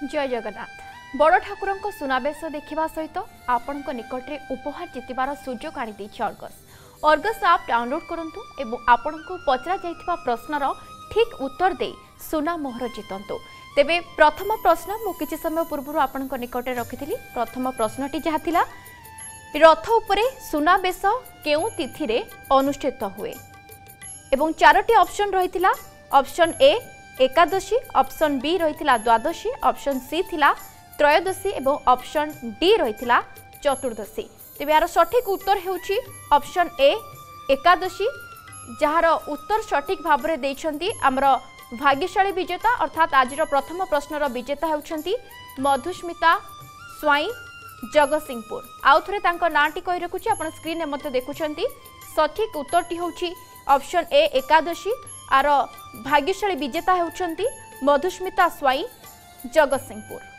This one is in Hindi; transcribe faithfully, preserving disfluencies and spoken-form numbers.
जय जगन्नाथ बड़ ठाकुर सुनावेश देखा सहित आपण निकट में उपहार जितबार सुजोग आनी अर्गस अर्गस आप डाउनलोड करूँ और आपण को पचरा जाइथिबा प्रश्नर ठीक उत्तर दे सुना मोहर जितंतु। तेबे प्रथम प्रश्न मु किछि समय पूर्व आपण निकट में रखी प्रथम प्रश्नटी जहाँ थिला रथ उपरे सुनावेश केउ तिथि रे अनुष्ठित हुए एवं चारोटी ऑप्शन रही। ऑप्शन ए एकादशी, ऑप्शन बी रही द्वादशी, ऑप्शन सी थिला त्रयोदशी एवं ऑप्शन डी रही चतुर्दशी। तेबे यार सठिक उत्तर हेउची ऑप्शन ए एकादशी, जार उत्तर सठिक भाव में देइछंती हमर भाग्यशाली विजेता अर्थात आज प्रथम प्रश्नर विजेता हेउछंती मधुस्मिता स्वाई जगतसिंहपुर। आउ थरे तांको नाटी कहि रखुची आपण स्क्रीन में मते देखुछंती। सठिक उत्तरटी होउची ऑप्शन ए एकादशी आर भाग्यशाली विजेता हेउछंती मधुस्मिता स्वाई जगतसिंहपुर।